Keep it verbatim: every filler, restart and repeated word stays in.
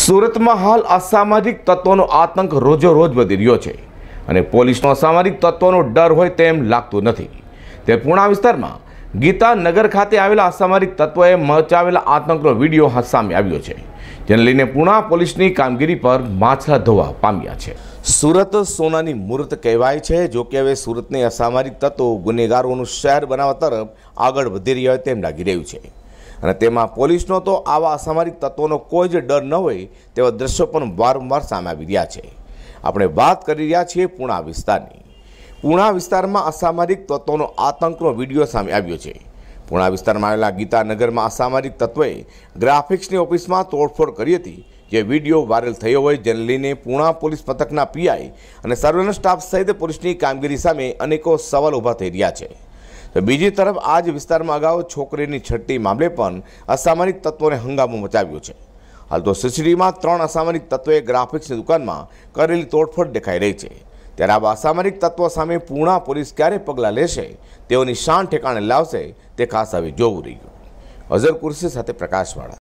સુરત में हाल असामाजिक तत्वों आतंक रोजो रोज वधी रह्यो छे अने पोलीसनो असामाजिक तत्वों डर होय तेम लागतुं नथी। ते पूर्णा विस्तारमां गीता नगर खाते आवेला असामाजिक तत्वोए मचावेला आतंकनो विडियो सामे आव्यो छे, जेने लईने पूर्णा पोलीसनी कामगीरी पर माछला धोवा पाम्या छे। सूरत सोनानी मूर्त कहेवाय छे, जो कि हवे सूरतने असामाजिक तत्वो गुનેગારોનું शहर बनाववा तरफ आगळ वधी रह्या होय तेम लागी रह्युं छे અને તેમાં પોલીસનો તો આવા અસામાજિક તત્વોનો કોઈ જ ડર ન હોય તેવા દ્રશ્યો પણ વારંવાર સામે આવી રહ્યા છે। આપણે વાત કરી રહ્યા છીએ પૂણા વિસ્તારની। પૂણા વિસ્તારમાં અસામાજિક તત્વોનો આતંકનો વિડીયો સામે આવ્યો છે। પૂણા વિસ્તારમાં આવેલા ગીતાનગરમાં અસામાજિક તત્વોએ ગ્રાફિક્સની ઓફિસમાં તોડફોડ કરી હતી, જે વિડીયો વાયરલ થયો હોય, જેને લઈને પૂણા પોલીસ મથકના પીઆઈ અને સર્વેલન્સ સ્ટાફ સહિત પોલીસની કામગીરી સામે અનેકો સવાલ ઊભા થઈ રહ્યા છે। तो बीजी तरफ आज विस्तार में अगाऊ छोकरी छट्टी मामले पर असामाजिक तत्वों ने हंगामो मचाव्यो छे। हाल तो सीसीटीवी में त्रण असामाजिक तत्वोए ग्राफिक्स दुकान में करेली तोड़फोड़ देखाई रही है। त्यारे आवा असामाजिक तत्वों सामे पूर्णा पोलीस क्यारे पगला लेशे, तेओनी शान ठेकाणे लावशे, ते खास हवे जोवुं रह्युं। अजर कुर्सी साथे प्रकाशवाड़ा।